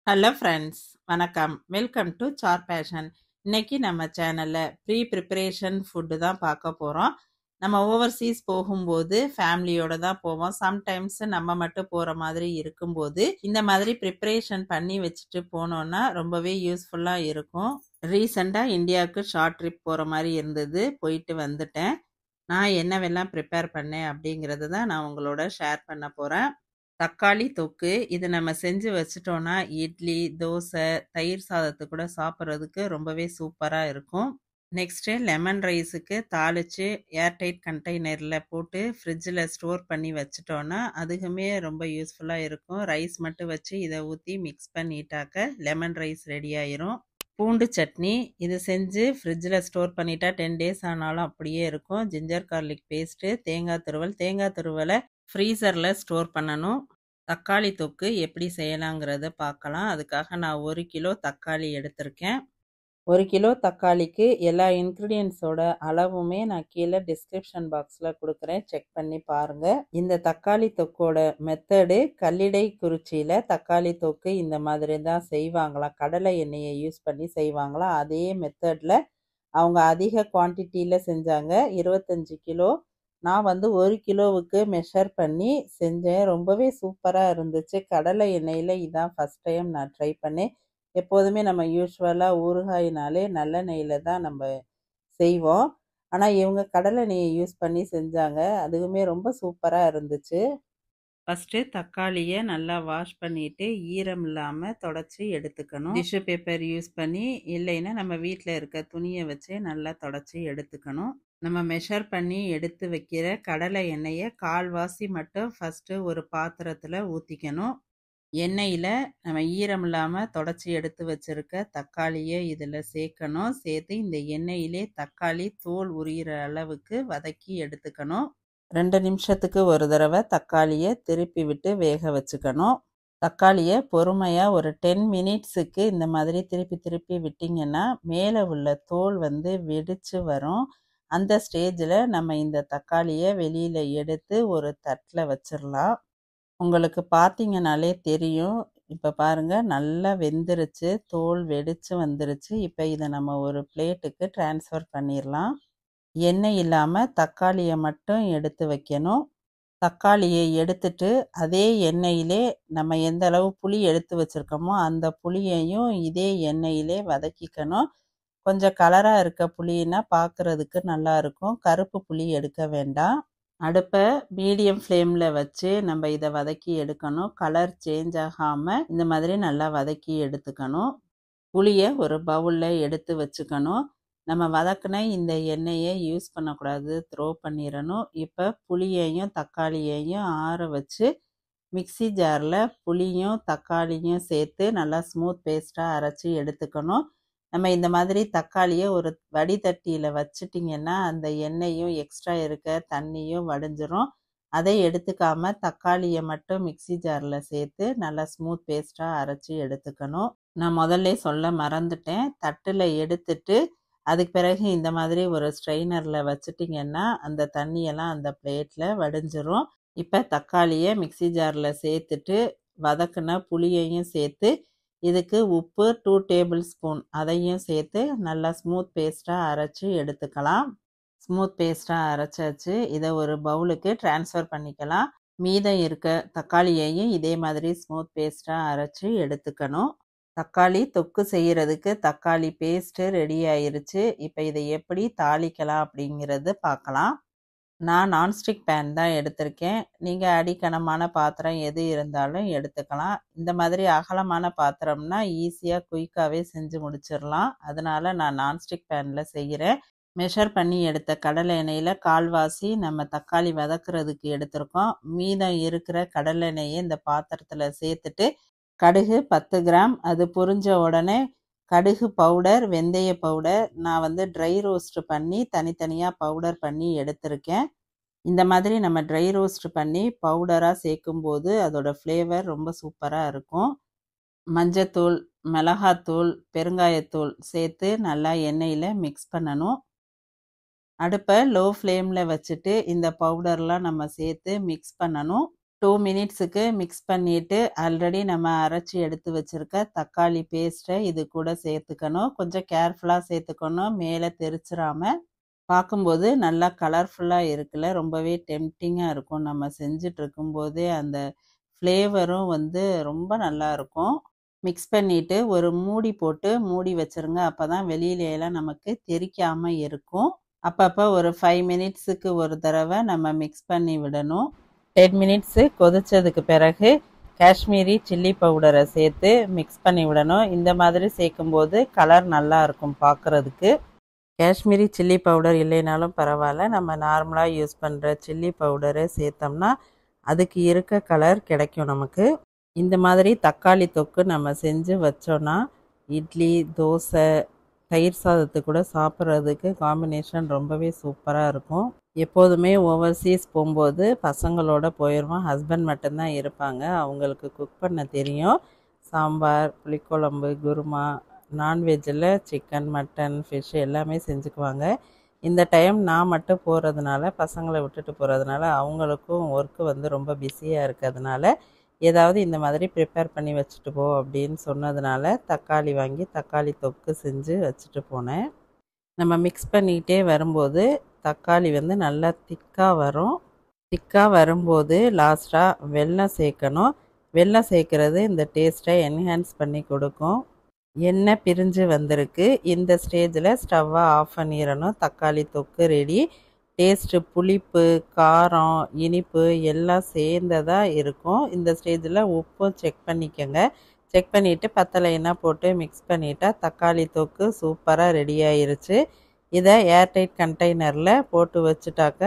Hello friends, வணக்கம். Welcome to sir fashion. இன்னைக்கு நம்ம சேனலில் ப்ரிப்ரேஷன் ஃபுட்டு தான் பார்க்க போகிறோம். நம்ம ஓவர்சீஸ் போகும்போது ஃபேமிலியோட தான் போவோம். சம்டைம்ஸ் நம்ம மட்டும் போகிற மாதிரி இருக்கும்போது இந்த மாதிரி ப்ரிப்ரேஷன் பண்ணி வச்சுட்டு போனோன்னா ரொம்பவே யூஸ்ஃபுல்லாக இருக்கும். ரீசெண்டாக இந்தியாவுக்கு ஷார்ட் ட்ரிப் போகிற மாதிரி இருந்தது, போயிட்டு வந்துட்டேன். நான் என்னவெல்லாம் ப்ரிப்பேர் பண்ணேன் அப்படிங்கிறது தான் நான் உங்களோட ஷேர் பண்ண போகிறேன். தக்காளி தொக்கு இது நம்ம செஞ்சு வச்சுட்டோம்னா இட்லி, தோசை, தயிர் சாதத்துக்கு கூட சாப்பிட்றதுக்கு ரொம்பவே சூப்பராக இருக்கும். நெக்ஸ்ட்டு லெமன் ரைஸுக்கு தாளித்து ஏர்டைட் கண்டெய்னரில் போட்டு ஃப்ரிட்ஜில் ஸ்டோர் பண்ணி வச்சுட்டோன்னா அதுக்குமே ரொம்ப யூஸ்ஃபுல்லாக இருக்கும். ரைஸ் மட்டும் வச்சு இதை ஊற்றி மிக்ஸ் பண்ணிட்டாக்க லெமன் ரைஸ் ரெடி ஆயிரும். பூண்டு சட்னி இது செஞ்சு ஃப்ரிட்ஜில் ஸ்டோர் பண்ணிட்டா 10 டேஸ் ஆனாலும் அப்படியே இருக்கும். ஜிஞ்சர் கார்லிக் பேஸ்ட்டு, தேங்காய் துருவலை ஃப்ரீசரில் ஸ்டோர் பண்ணணும். தக்காளி தொக்கு எப்படி செய்யலாங்கிறத பார்க்கலாம். அதுக்காக நான் 1 கிலோ தக்காளி எடுத்திருக்கேன். 1 கிலோ தக்காளிக்கு எல்லா இன்க்ரீடியன்ஸோட அளவுமே நான் கீழே டிஸ்கிரிப்ஷன் பாக்ஸில் கொடுக்குறேன், செக் பண்ணி பாருங்கள். இந்த தக்காளி தொக்கோட மெத்தடு கல்லிடை குறிச்சியில் தக்காளி தொக்கு இந்த மாதிரி தான் செய்வாங்களாம். கடலை எண்ணெயை யூஸ் பண்ணி செய்வாங்களாம். அதே மெத்தடில் அவங்க அதிக குவான்டிட்டியில் செஞ்சாங்க. 25 கிலோ. நான் 1 கிலோவுக்கு மெஷர் பண்ணி செஞ்சேன். ரொம்பவே சூப்பராக இருந்துச்சு. கடலை எண்ணெயில் இதான் ஃபஸ்ட் டைம் நான் ட்ரை பண்ணேன். எப்போதுமே நம்ம யூஸ்வலாக ஊறுகாயினாலே நல்லெண்ணெயில் தான் நம்ம செய்வோம். ஆனால் இவங்க கடலை எண்ணெயை யூஸ் பண்ணி செஞ்சாங்க. அதுவுமே ரொம்ப சூப்பராக இருந்துச்சு. ஃபஸ்ட்டு தக்காளியை நல்லா வாஷ் பண்ணிவிட்டு ஈரம் இல்லாமல் தொடச்சி எடுத்துக்கணும். டிஷ்யூ பேப்பர் யூஸ் பண்ணி, இல்லைன்னா நம்ம வீட்டில் இருக்க துணியை வச்சு நல்லா தொடச்சி எடுத்துக்கணும். நம்ம மெஷர் பண்ணி எடுத்து வைக்கிற கடலை எண்ணெயை கால்வாசி மட்டும் ஃபஸ்ட்டு ஒரு பாத்திரத்தில் ஊற்றிக்கணும். எண்ணெயில் நம்ம ஈரம் இல்லாமல் தொடச்சி எடுத்து வச்சுருக்க தக்காளியை இதில் சேர்க்கணும். சேர்த்து இந்த எண்ணெயிலே தக்காளி தோல் உரிகிற அளவுக்கு வதக்கி எடுத்துக்கணும். 2 நிமிஷத்துக்கு ஒரு தடவை தக்காளியை திருப்பி விட்டு வேக வச்சுக்கணும். தக்காளியை பொறுமையாக ஒரு 10 மினிட்ஸுக்கு இந்த மாதிரி திருப்பி திருப்பி விட்டிங்கன்னா மேலே உள்ள தோல் வெடிச்சு வரும். அந்த ஸ்டேஜில் நம்ம இந்த தக்காளியை வெளியில் எடுத்து ஒரு தட்டில் வச்சிடலாம். உங்களுக்கு பார்த்தீங்கனாலே தெரியும். இப்போ பாருங்கள், நல்லா வெந்துருச்சு, தோல் வெடிச்சு வந்துருச்சு. இப்போ இதை நம்ம ஒரு பிளேட்டுக்கு ட்ரான்ஸ்ஃபர் பண்ணிடலாம். எண்ணெய் இல்லாமல் தக்காளியை மட்டும் எடுத்து வைக்கணும். தக்காளியை எடுத்துட்டு அதே எண்ணெயிலே நம்ம எந்த அளவு புளி எடுத்து வச்சுருக்கோமோ அந்த புளியையும் இதே எண்ணெயிலே வதக்கிக்கணும். கொஞ்சம் கலராக இருக்க புளின்னா பார்க்குறதுக்கு நல்லாயிருக்கும். கருப்பு புளி எடுக்க வேண்டாம். அடுப்பை மீடியம் ஃப்ளேமில் வச்சு நம்ம இதை வதக்கி எடுக்கணும். கலர் சேஞ்ச் ஆகாமல் இந்த மாதிரி நல்லா வதக்கி எடுத்துக்கணும். புளியை ஒரு பவுலில் எடுத்து வச்சுக்கணும். நம்ம வதக்கின இந்த எண்ணெயை யூஸ் பண்ணக்கூடாது, த்ரோ பண்ணிடணும். இப்போ புளியையும் தக்காளியையும் ஆற வச்சு மிக்ஸி ஜாரில் புளியும் தக்காளியும் சேர்த்து நல்லா ஸ்மூத் பேஸ்ட்டாக அரைச்சி எடுத்துக்கணும். நம்ம இந்த மாதிரி தக்காளியை ஒரு வடிதட்டியில் வச்சிட்டிங்கன்னா அந்த எண்ணெயும் எக்ஸ்ட்ரா இருக்க தண்ணியும் வடிஞ்சிரும். அதை எடுத்துக்காமல் தக்காளியை மட்டும் மிக்ஸி ஜாரில் சேர்த்து நல்லா ஸ்மூத் பேஸ்ட்டாக அரைச்சி எடுத்துக்கணும். நான் முதல்ல சொல்ல மறந்துட்டேன். தட்டில் எடுத்துட்டு அதுக்கு பிறகு இந்த மாதிரி ஒரு ஸ்ட்ரெயினரில் வச்சிட்டிங்கன்னா அந்த தண்ணியெல்லாம் அந்த பிளேட்டில் வடிஞ்சிரும். இப்போ தக்காளியை மிக்ஸி ஜாரில் சேர்த்துட்டு வதக்கின புளியையும் சேர்த்து இதுக்கு உப்பு 2 டேபிள் ஸ்பூன் அதையும் சேர்த்து நல்லா ஸ்மூத் பேஸ்ட்டாக அரைச்சி எடுத்துக்கலாம். ஸ்மூத் பேஸ்ட்டாக அரைச்சாச்சு. இதை ஒரு பவுலுக்கு ட்ரான்ஸ்ஃபர் பண்ணிக்கலாம். மீதம் இருக்க தக்காளியையும் இதே மாதிரி ஸ்மூத் பேஸ்ட்டாக அரைச்சி எடுத்துக்கணும். தக்காளி தொக்கு செய்கிறதுக்கு தக்காளி பேஸ்ட்டு ரெடி ஆயிருச்சு. இப்போ இதை எப்படி தாளிக்கலாம் அப்படிங்கிறது பார்க்கலாம். நான் நான்ஸ்டிக் பேன் தான் எடுத்திருக்கேன். நீங்கள் அடிக்கனமான பாத்திரம் எது இருந்தாலும் எடுத்துக்கலாம். இந்த மாதிரி அகலமான பாத்திரம்னா ஈஸியாக குயிக்காகவே செஞ்சு முடிச்சிடலாம். அதனால் நான் நான்ஸ்டிக் பேனில் செய்கிறேன். மெஷர் பண்ணி எடுத்த கடலை எண்ணெயில் கால்வாசி நம்ம தக்காளி வதக்குறதுக்கு எடுத்திருக்கோம். மீதம் இருக்கிற கடலை எண்ணெயை இந்த பாத்திரத்தில் சேர்த்துட்டு கடுகு 10 கிராம், அது பொரிஞ்ச உடனே கடுகு பவுடர், வெந்தய பவுடர் நான் ட்ரை ரோஸ்ட் பண்ணி தனித்தனியாக பவுடர் பண்ணி எடுத்திருக்கேன். இந்த மாதிரி நம்ம ட்ரை ரோஸ்ட் பண்ணி பவுடராக சேர்க்கும்போது அதோட ஃப்ளேவர் ரொம்ப சூப்பராக இருக்கும். மஞ்சத்தூள், மிளகாத்தூள், பெருங்காயத்தூள் சேர்த்து நல்லா எண்ணெயில் மிக்ஸ் பண்ணணும். அடுப்பை லோ ஃப்ளேமில் வச்சுட்டு இந்த பவுடர்லாம் நம்ம சேர்த்து மிக்ஸ் பண்ணணும். 2 மினிட்ஸுக்கு மிக்ஸ் பண்ணிட்டு ஆல்ரெடி நம்ம அரைச்சி எடுத்து வச்சிருக்க தக்காளி பேஸ்ட்டை இது கூட சேர்த்துக்கணும். கொஞ்சம் கேர்ஃபுல்லாக சேர்த்துக்கணும், மேலே தெரிச்சிடாம. பார்க்கும்போது நல்லா கலர்ஃபுல்லாக இருக்குல்ல, ரொம்பவே டெம்ப்டிங்காக இருக்கும். நம்ம செஞ்சுட்டு இருக்கும்போதே அந்த ஃப்ளேவரும் வந்து ரொம்ப நல்லா இருக்கும். மிக்ஸ் பண்ணிட்டு ஒரு மூடி போட்டு மூடி வச்சிருங்க. அப்போ தான் வெளியில நமக்கு தெறிக்காமல் இருக்கும். அப்பப்போ ஒரு 5 மினிட்ஸுக்கு ஒரு தடவை நம்ம மிக்ஸ் பண்ணி விடணும். 10 மினிட்ஸு கொதிச்சதுக்கு பிறகு காஷ்மீரி சில்லி பவுடரை சேர்த்து மிக்ஸ் பண்ணி விடணும். இந்த மாதிரி சேர்க்கும்போது கலர் நல்லா இருக்கும் பார்க்குறதுக்கு. காஷ்மீரி சில்லி பவுடர் இல்லைனாலும் பரவாயில்ல, நம்ம நார்மலாக யூஸ் பண்ணுற சில்லி பவுடரை சேர்த்தோம்னா அதுக்கு இருக்க கலர் கிடைக்கும் நமக்கு. இந்த மாதிரி தக்காளி தொக்கு நம்ம செஞ்சு வச்சோன்னா இட்லி, தோசை, தயிர் சாதத்து கூட சாப்பிட்றதுக்கு காம்பினேஷன் ரொம்பவே சூப்பராக இருக்கும். எப்போதுமே ஓவர்சீஸ் போகும்போது பசங்களோட போயிடுவோம், ஹஸ்பண்ட் மட்டும்தான் இருப்பாங்க. அவங்களுக்கு குக் பண்ண தெரியும். சாம்பார், புளிக்குழம்பு, குருமா, நான்வெஜ்ஜில் சிக்கன், மட்டன், ஃபிஷ் எல்லாமே செஞ்சுக்குவாங்க. இந்த டைம் நான் மட்டும் போகிறதுனால, பசங்களை விட்டுட்டு போகிறதுனால அவங்களுக்கும் ஒர்க்கு வந்து ரொம்ப பிஸியாக இருக்கிறதுனால ஏதாவது இந்த மாதிரி ப்ரிப்பேர் பண்ணி வச்சுட்டு போ அப்படின்னு சொன்னதுனால தக்காளி வாங்கி தக்காளி தொக்கு செஞ்சு வச்சுட்டு போனேன். நம்ம மிக்ஸ் பண்ணிக்கிட்டே வரும்போது தக்காளி வந்து நல்லா திக்காக வரும். திக்காக வரும்போது லாஸ்ட்டாக வெல்லம் சேர்க்கணும். வெல்லம் சேர்க்குறது இந்த டேஸ்ட்டை என்ஹான்ஸ் பண்ணி கொடுக்கும். எண்ணெய் பிரிஞ்சு வந்திருக்கு. இந்த ஸ்டேஜில் ஸ்டவ்வை ஆஃப் பண்ணிடணும். தக்காளி தொக்கு ரெடி. டேஸ்ட்டு புளிப்பு, காரம், இனிப்பு எல்லாம் சேர்ந்ததாக இருக்கும். இந்த ஸ்டேஜில் உப்பும் செக் பண்ணிக்கோங்க. செக் பண்ணிவிட்டு பத்தலைன்னா போட்டு மிக்ஸ் பண்ணிட்டா தக்காளி தொக்கு சூப்பராக ரெடி ஆயிருச்சு. இதை ஏர்டைட் கண்டெய்னரில் போட்டு வச்சுட்டாக்க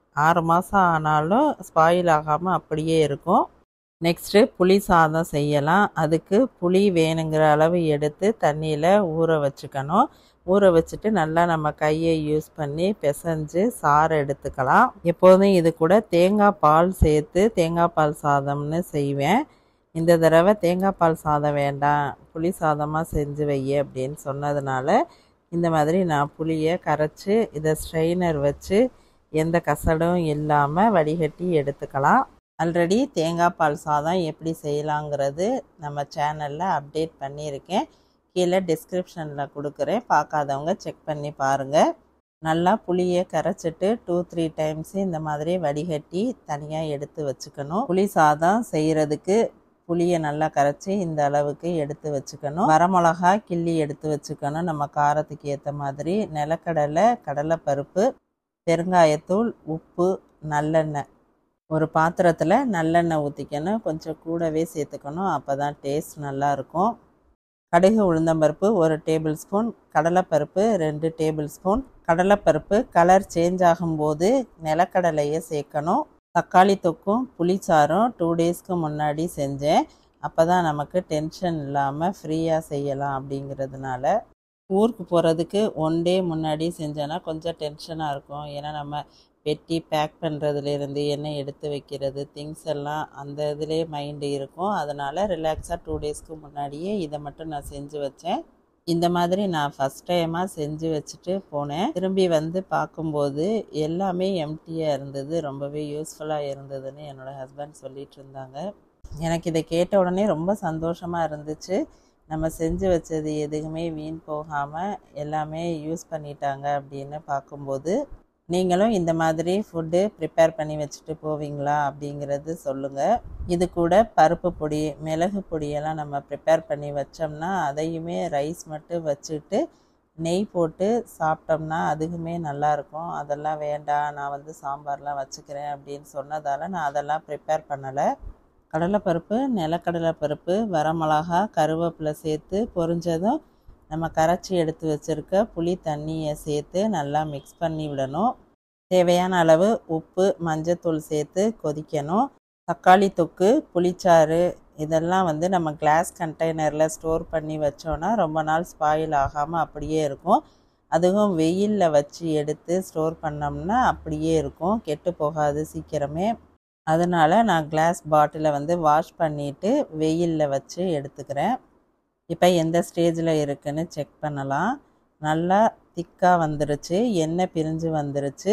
6 மாதம் ஆனாலும் ஸ்பாயில் ஆகாமல் அப்படியே இருக்கும். நெக்ஸ்ட்டு புளி சாதம் செய்யலாம். அதுக்கு புளி வேணுங்கிற அளவு எடுத்து தண்ணியில் ஊற வச்சுக்கணும். ஊற வச்சுட்டு நல்லா நம்ம கையை யூஸ் பண்ணி பிசைஞ்சு சாறு எடுத்துக்கலாம். எப்போதும் இது கூட தேங்காய் பால் சேர்த்து தேங்காய் பால் சாதம்னு செய்வேன். இந்த தடவை தேங்காய் பால் சாதம் வேண்டாம், புளி சாதமாக செஞ்சு வை அப்படின்னு சொன்னதுனால இந்த மாதிரி நான் புளியை கரைச்சி இதை ஸ்ட்ரெயினர் வச்சு எந்த கசடும் இல்லாமல் வடிகட்டி எடுத்துக்கலாம். ஆல்ரெடி தேங்காய் பால் சாதம் எப்படி செய்யலாங்கிறது நம்ம சேனலில் அப்டேட் பண்ணியிருக்கேன். கீழே டிஸ்கிரிப்ஷனில் கொடுக்குறேன், பார்க்காதவங்க செக் பண்ணி பாருங்கள். நல்லா புளியை கரைச்சிட்டு 2-3 டைம்ஸ் இந்த மாதிரி வடிகட்டி தனியாக எடுத்து வச்சுக்கணும். புளி சாதம் செய்கிறதுக்கு புளியை நல்லா கரைச்சி இந்த அளவுக்கு எடுத்து வச்சுக்கணும். வரமிளகா கிள்ளி எடுத்து வச்சுக்கணும் நம்ம காரத்துக்கு ஏற்ற மாதிரி. நிலக்கடலை, கடலைப்பருப்பு, பெருங்காயத்தூள், உப்பு, நல்லெண்ணெய். ஒரு பாத்திரத்தில் நல்லெண்ணெய் ஊற்றிக்கணும். கொஞ்சம் கூடவே சேர்த்துக்கணும், அப்போ தான் டேஸ்ட் நல்லாயிருக்கும். கடுகு, உளுந்தம்பருப்பு 1 டேபிள் ஸ்பூன், கடலைப்பருப்பு 2 டேபிள் ஸ்பூன். கடலைப்பருப்பு கலர் சேஞ்ச் ஆகும்போது நிலக்கடலையை சேர்க்கணும். தக்காளி தொக்கும் புளிச்சாரும் 2 டேஸ்க்கு முன்னாடி செஞ்சேன். அப்போ தான் நமக்கு டென்ஷன் இல்லாமல் ஃப்ரீயாக செய்யலாம் அப்படிங்கிறதுனால. ஊருக்கு போகிறதுக்கு 1 டே முன்னாடி செஞ்சோன்னா கொஞ்சம் டென்ஷனாக இருக்கும். ஏன்னா நம்ம வெட்டி பேக் பண்ணுறதுலேருந்து எண்ணெய் எடுத்து வைக்கிறது, திங்ஸ் எல்லாம் அந்த இதிலே மைண்டு இருக்கும். அதனால் ரிலாக்ஸாக 2 டேஸ்க்கு முன்னாடியே இதை மட்டும் நான் செஞ்சு வச்சேன். இந்த மாதிரி நான் ஃபஸ்ட் டைமாக செஞ்சு வச்சுட்டு போனேன். திரும்பி வந்து பார்க்கும்போது எல்லாமே எம்டியாக இருந்தது. ரொம்பவே யூஸ்ஃபுல்லாக இருந்ததுன்னு என்னோடய ஹஸ்பண்ட் சொல்லிகிட்டு இருந்தாங்க. எனக்கு இதை கேட்ட உடனே ரொம்ப சந்தோஷமாக இருந்துச்சு. நம்ம செஞ்சு வச்சது எதுவுமே வீண் போகாமல் எல்லாமே யூஸ் பண்ணிட்டாங்க அப்படின்னு பார்க்கும்போது. நீங்களும் இந்த மாதிரி ஃபுட்டு ப்ரிப்பேர் பண்ணி வச்சுட்டு போவீங்களா அப்படிங்கிறது சொல்லுங்கள். இது கூட பருப்பு பொடி, மிளகு பொடியெல்லாம் நம்ம ப்ரிப்பேர் பண்ணி வச்சோம்னா அதையுமே ரைஸ் மட்டும் வச்சுட்டு நெய் போட்டு சாப்பிட்டோம்னா அதுக்குமே நல்லாயிருக்கும். அதெல்லாம் வேண்டாம், நான் வந்து சாம்பார்லாம் வச்சுக்கிறேன் அப்படின்னு சொன்னதால் நான் அதெல்லாம் ப்ரிப்பேர் பண்ணலை. கடலைப்பருப்பு, நிலக்கடலைப்பருப்பு, வரமிளகா, கருவேப்பிலை சேர்த்து பொரிஞ்சதும் நம்ம கரைச்சி எடுத்து வச்சுருக்க புளி தண்ணியை சேர்த்து நல்லா மிக்ஸ் பண்ணி விடணும். தேவையான அளவு உப்பு, மஞ்சத்தூள் சேர்த்து கொதிக்கணும். தக்காளி தொக்கு, புளிச்சாறு இதெல்லாம் வந்து நம்ம கிளாஸ் கண்டெய்னரில் ஸ்டோர் பண்ணி வச்சோன்னா ரொம்ப நாள் ஸ்பாயில் ஆகாமல் அப்படியே இருக்கும். அதுவும் வெயிலில் வச்சு எடுத்து ஸ்டோர் பண்ணோம்னா அப்படியே இருக்கும், கெட்டு போகாது சீக்கிரமே. அதனால் நான் கிளாஸ் பாட்டிலை வந்து வாஷ் பண்ணிவிட்டு வெயிலில் வச்சு எடுத்துக்கிறேன். இப்போ எந்த ஸ்டேஜில் இருக்குதுன்னு செக் பண்ணலாம். நல்லா திக்காக வந்துருச்சு, எண்ணெய் பிரிஞ்சு வந்துருச்சு.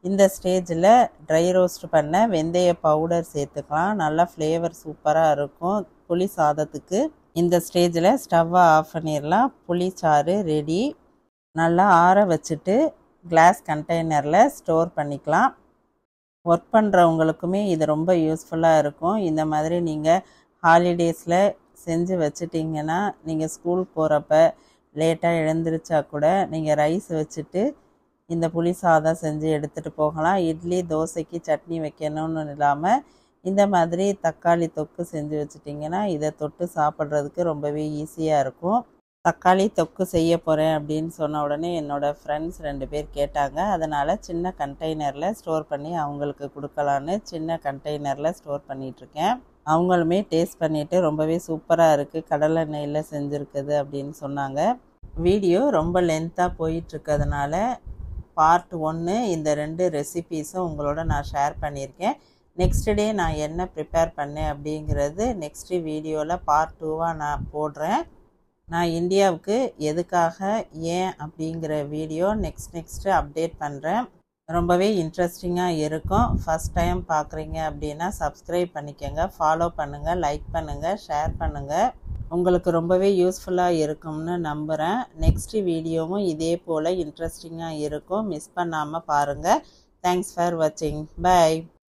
இந்த ஸ்டேஜில் ட்ரை ரோஸ்ட் பண்ண வெந்தய பவுடர் சேர்த்துக்கலாம். நல்லா ஃப்ளேவர் சூப்பராக இருக்கும் புளி சாதத்துக்கு. இந்த ஸ்டேஜில் ஸ்டவ்வை ஆஃப் பண்ணிடலாம். புளிச்சாறு ரெடி. நல்லா ஆற வச்சுட்டு கிளாஸ் கண்டெய்னரில் ஸ்டோர் பண்ணிக்கலாம். ஒர்க் பண்ணுறவங்களுக்குமே இது ரொம்ப யூஸ்ஃபுல்லாக இருக்கும். இந்த மாதிரி நீங்கள் ஹாலிடேஸில் செஞ்சு வச்சிட்டிங்கன்னா நீங்கள் ஸ்கூல் போகிறப்ப லேட்டாக எழுந்திரிச்சா கூட நீங்கள் ரைஸ் வச்சுட்டு இந்த புளி சாதம் செஞ்சு எடுத்துகிட்டு போகலாம். இட்லி தோசைக்கு சட்னி வைக்கணும்னு இல்லாமல் இந்த மாதிரி தக்காளி தொக்கு செஞ்சு வச்சிட்டிங்கன்னா இதை தொட்டு சாப்பிட்றதுக்கு ரொம்பவே ஈஸியாக இருக்கும். தக்காளி தொக்கு செய்ய போகிறேன் அப்படின்னு சொன்ன உடனே என்னோடய ஃப்ரெண்ட்ஸ் 2 பேர் கேட்டாங்க. அதனால் சின்ன கண்டெய்னரில் ஸ்டோர் பண்ணி அவங்களுக்கு கொடுக்கலான்னு சின்ன கண்டெய்னரில் ஸ்டோர் பண்ணிகிட்ருக்கேன். அவங்களுமே டேஸ்ட் பண்ணிவிட்டு ரொம்பவே சூப்பராக இருக்குது, கடலை எண்ணெயில் செஞ்சுருக்குது அப்படின்னு சொன்னாங்க. வீடியோ ரொம்ப லென்த்தாக போயிட்டுருக்கிறதுனால பார்ட் 1 இந்த 2 ரெசிபீஸும் உங்களோட நான் ஷேர் பண்ணியிருக்கேன். நெக்ஸ்ட் டே நான் என்ன ப்ரிப்பேர் பண்ணேன் அப்படிங்கிறது நெக்ஸ்ட்டு வீடியோவில் பார்ட் 2வாக நான் போடுறேன். நான் இந்தியாவுக்கு எதுக்காக ஏன் அப்படிங்கிற வீடியோ நெக்ஸ்ட்டு அப்டேட் பண்ணுறேன். ரொம்பவே இன்ட்ரெஸ்டிங்காக இருக்கும். ஃபஸ்ட் டைம் பார்க்குறீங்க அப்படின்னா சப்ஸ்கிரைப் பண்ணிக்கோங்க, ஃபாலோ பண்ணுங்கள், லைக் பண்ணுங்கள், ஷேர் பண்ணுங்கள். உங்களுக்கு ரொம்பவே யூஸ்ஃபுல்லாக இருக்கும்னு நம்புகிறேன். நெக்ஸ்ட் வீடியோவும் இதே போல் இன்ட்ரெஸ்டிங்காக இருக்கும். மிஸ் பண்ணாமல் பாருங்கள். தேங்க்ஸ் ஃபார் வாட்சிங். பை.